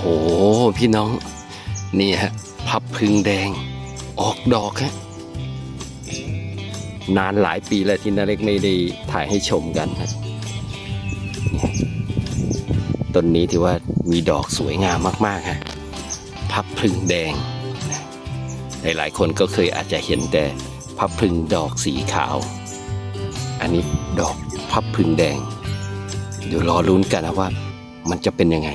หพี่น้องนี่ฮะพับพึงแดงออกดอกฮะนานหลายปีแล้วที่นาเล็กไม่ได้ถ่ายให้ชมกันฮะต้นนี้ที่ว่ามีดอกสวยงามมากๆฮะพับพึงแดงหลายๆคนก็เคยอาจจะเห็นแต่พับพึงดอกสีขาวอันนี้ดอกพับพึงแดงเดี๋ยวรอลุ้นกันนะว่ามันจะเป็นยังไง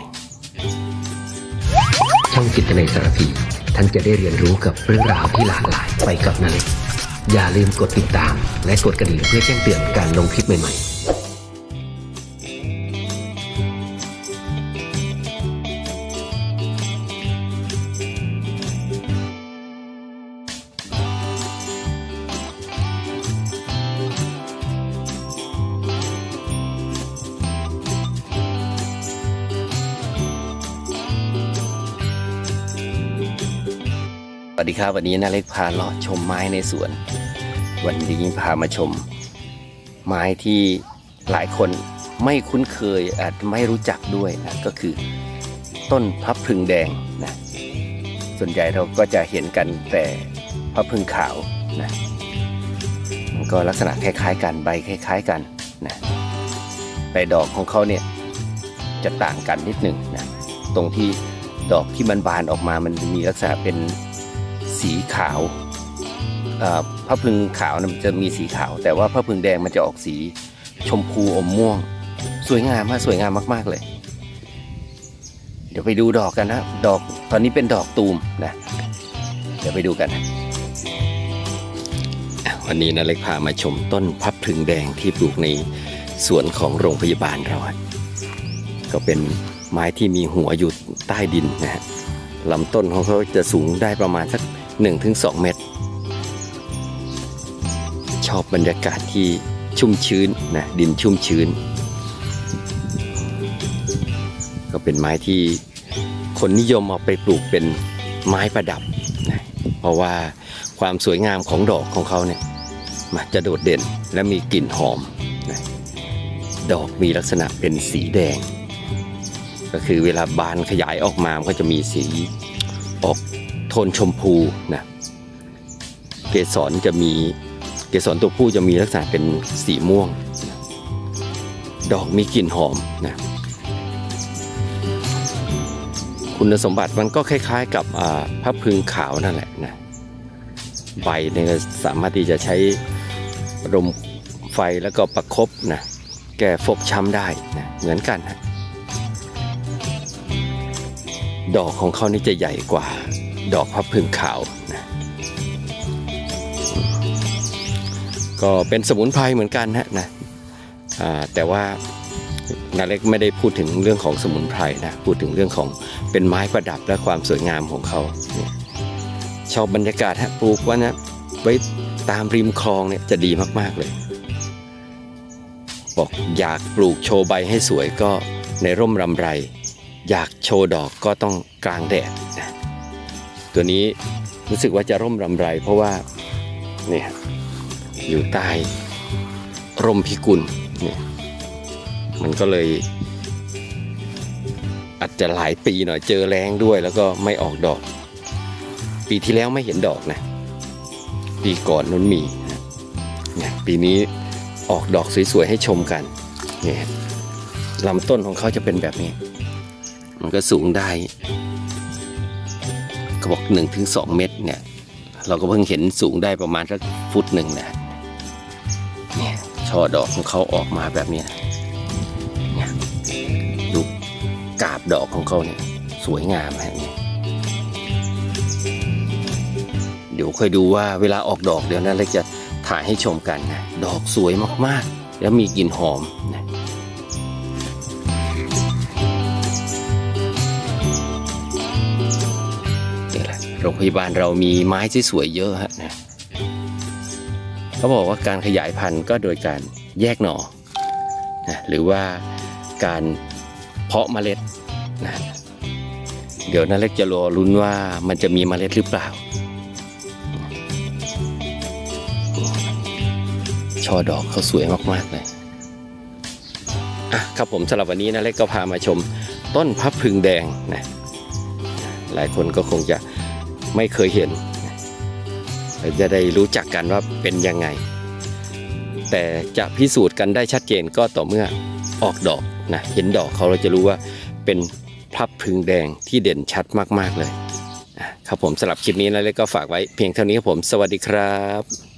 ช่องจิตในสารพีท่านจะได้เรียนรู้กับเรื่องราวที่หลากหลายไปกับนาเล็กอย่าลืมกดติดตามและกดกระดิ่งเพื่อแจ้งเตือนการลงคลิปใหม่ๆสวัสดีครับวันนี้นาเล็กพาเลาะชมไม้ในสวนวันนี้พามาชมไม้ที่หลายคนไม่คุ้นเคยอาจไม่รู้จักด้วยนะก็คือต้นพับพึงแดงนะส่วนใหญ่เราก็จะเห็นกันแต่พับพึงขาวนะมันก็ลักษณะคล้ายๆกันใบคล้ายๆกันนะแต่ดอกของเขาเนี่ยจะต่างกันนิดหนึ่งนะตรงที่ดอกที่มันบานออกมามันมีลักษณะเป็นสีขาวพระพึงขาวนะมันจะมีสีขาวแต่ว่าพระพึงแดงมันจะออกสีชมพูอมม่วงสวยงามมากสวยงามมากๆเลยเดี๋ยวไปดูดอกกันนะดอกตอนนี้เป็นดอกตูมนะเดี๋ยวไปดูกันนะวันนี้นะเล็กพามาชมต้นพับพึงแดงที่ปลูกในสวนของโรงพยาบาลเราก็เป็นไม้ที่มีหัวอยู่ใต้ดินนะฮะลำต้นของเขาจะสูงได้ประมาณสัก 1-2 เมตรชอบบรรยากาศที่ชุ่มชื้นนะดินชุ่มชื้นก็เป็นไม้ที่คนนิยมเอาไปปลูกเป็นไม้ประดับนะเพราะว่าความสวยงามของดอกของเขาเนี่ยมันจะโดดเด่นและมีกลิ่นหอมนะดอกมีลักษณะเป็นสีแดงก็คือเวลาบานขยายออกมามันก็จะมีสีออกโทนชมพูนะเกสรจะมีเกสรตัวผู้จะมีลักษณะเป็นสีม่วงนะดอกมีกลิ่นหอมนะคุณสมบัติมันก็คล้ายๆกับพับพึงขาวนั่นแหละนะใบเนี่ยสามารถที่จะใช้รมไฟแล้วก็ประคบนะแก้ฟกช้ำได้นะเหมือนกันนะดอกของเขานี่จะใหญ่กว่าดอกพับพึงขาวนะก็เป็นสมุนไพรเหมือนกันนะแต่ว่านาเล็กไม่ได้พูดถึงเรื่องของสมุนไพรนะพูดถึงเรื่องของเป็นไม้ประดับและความสวยงามของเขาชอบบรรยากาศปลูกว่านะไว้ตามริมคลองเนี่ยจะดีมากๆเลยบอกอยากปลูกโชว์ใบให้สวยก็ในร่มรำไรอยากโชว์ดอกก็ต้องกลางแดดนะตัวนี้รู้สึกว่าจะร่มรำไรเพราะว่าเนี่ยอยู่ใต้ร่มพิกุลเนี่ยมันก็เลยอาจจะหลายปีหน่อยเจอแล้งด้วยแล้วก็ไม่ออกดอกปีที่แล้วไม่เห็นดอกนะปีก่อนนู้นมีเนี่ยปีนี้ออกดอกสวยๆให้ชมกันเนี่ยลำต้นของเขาจะเป็นแบบนี้มันก็สูงได้เขาบอก 1-2 เมตรเนี่ยเราก็เพิ่งเห็นสูงได้ประมาณสักฟุตหนึ่งนะเนี่ยช่อดอกของเขาออกมาแบบนี้เนี่ยดูกาบดอกของเขาเนี่ยสวยงามฮะเนี่ยเดี๋ยวค่อยดูว่าเวลาออกดอกเดี๋ยวนั้นเราจะถ่ายให้ชมกันนะดอกสวยมากๆแล้วมีกลิ่นหอมนะโรงพยาบาลเรามีไม้ที่สวยเยอะฮะนะเขาบอกว่าการขยายพันธุ์ก็โดยการแยกหน่อนะหรือว่าการเพาะเมล็ดนะเดี๋ยวนาเล็กจะรอลุ้นว่ามันจะมีเมล็ดหรือเปล่าช่อดอกเขาสวยมากๆเลยครับผมสำหรับวันนี้นาเล็กก็พามาชมต้นพับพึงแดงนะหลายคนก็คงจะไม่เคยเห็นจะได้รู้จักกันว่าเป็นยังไงแต่จะพิสูจน์กันได้ชัดเจนก็ต่อเมื่อออกดอกนะเห็นดอกเขาเราจะรู้ว่าเป็นพลับพลึงแดงที่เด่นชัดมากๆเลยครับผมสำหรับคลิปนี้นะเล็กก็ฝากไว้เพียงเท่านี้ครับผมสวัสดีครับ